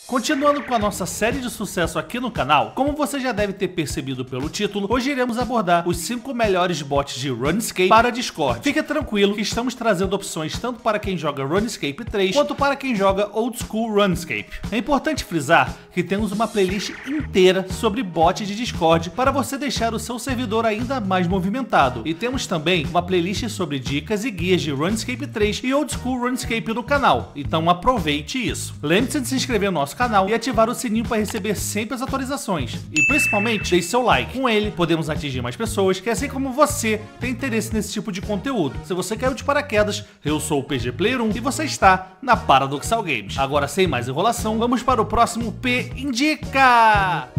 Continuando com a nossa série de sucesso aqui no canal, como você já deve ter percebido pelo título, hoje iremos abordar os 5 melhores bots de RuneScape para Discord. Fique tranquilo que estamos trazendo opções tanto para quem joga RuneScape 3, quanto para quem joga Old School RuneScape. É importante frisar que temos uma playlist inteira sobre bots de Discord para você deixar o seu servidor ainda mais movimentado. E temos também uma playlist sobre dicas e guias de RuneScape 3 e Old School RuneScape no canal, então aproveite isso. Lembre-se de se inscrever no nosso canal e ativar o sininho para receber sempre as atualizações. E principalmente, deixe seu like. Com ele, podemos atingir mais pessoas que, assim como você, tem interesse nesse tipo de conteúdo. Se você caiu de paraquedas, eu sou o PG Player 1 e você está na Paradoxal Games. Agora, sem mais enrolação, vamos para o próximo P Indica!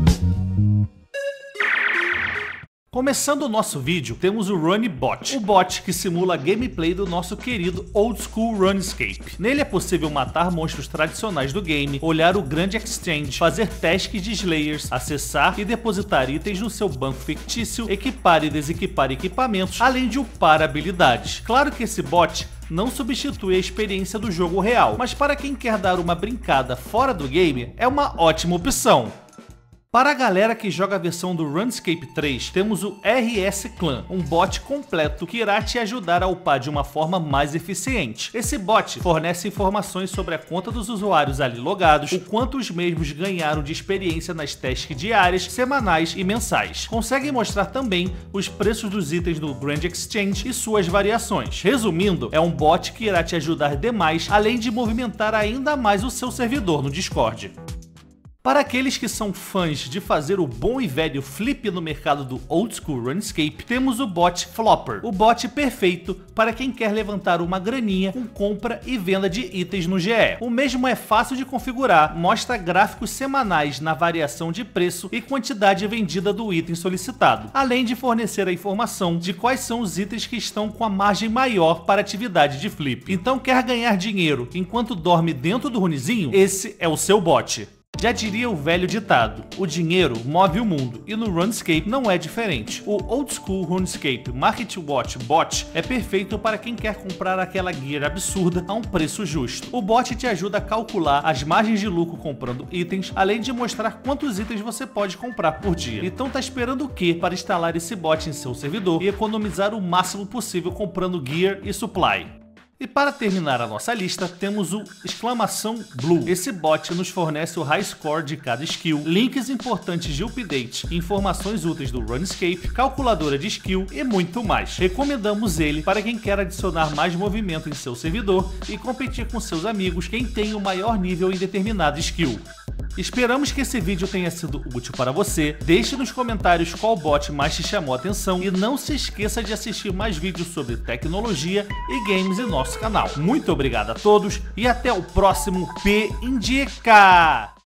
Começando o nosso vídeo, temos o RuneBot, o bot que simula a gameplay do nosso querido Old School RuneScape. Nele é possível matar monstros tradicionais do game, olhar o grande exchange, fazer tasks de slayers, acessar e depositar itens no seu banco fictício, equipar e desequipar equipamentos, além de upar habilidades. Claro que esse bot não substitui a experiência do jogo real, mas para quem quer dar uma brincada fora do game, é uma ótima opção. Para a galera que joga a versão do RuneScape 3, temos o RS Clan, um bot completo que irá te ajudar a upar de uma forma mais eficiente. Esse bot fornece informações sobre a conta dos usuários ali logados, o quanto os mesmos ganharam de experiência nas tasks diárias, semanais e mensais. Consegue mostrar também os preços dos itens do Grand Exchange e suas variações. Resumindo, é um bot que irá te ajudar demais, além de movimentar ainda mais o seu servidor no Discord. Para aqueles que são fãs de fazer o bom e velho flip no mercado do Old School RuneScape, temos o bot Flopper, o bot perfeito para quem quer levantar uma graninha com compra e venda de itens no GE. O mesmo é fácil de configurar, mostra gráficos semanais na variação de preço e quantidade vendida do item solicitado, além de fornecer a informação de quais são os itens que estão com a margem maior para atividade de flip. Então quer ganhar dinheiro enquanto dorme dentro do runezinho? Esse é o seu bot. Já diria o velho ditado, o dinheiro move o mundo, e no RuneScape não é diferente. O Old School RuneScape Market Watch Bot é perfeito para quem quer comprar aquela gear absurda a um preço justo. O bot te ajuda a calcular as margens de lucro comprando itens, além de mostrar quantos itens você pode comprar por dia. Então tá esperando o quê para instalar esse bot em seu servidor e economizar o máximo possível comprando gear e supply? E para terminar a nossa lista, temos o exclamação Blue. Esse bot nos fornece o high score de cada skill, links importantes de update, informações úteis do RuneScape, calculadora de skill e muito mais. Recomendamos ele para quem quer adicionar mais movimento em seu servidor e competir com seus amigos quem tem o maior nível em determinada skill. Esperamos que esse vídeo tenha sido útil para você. Deixe nos comentários qual bot mais te chamou a atenção e não se esqueça de assistir mais vídeos sobre tecnologia e games em nosso canal. Muito obrigado a todos e até o próximo P Indica!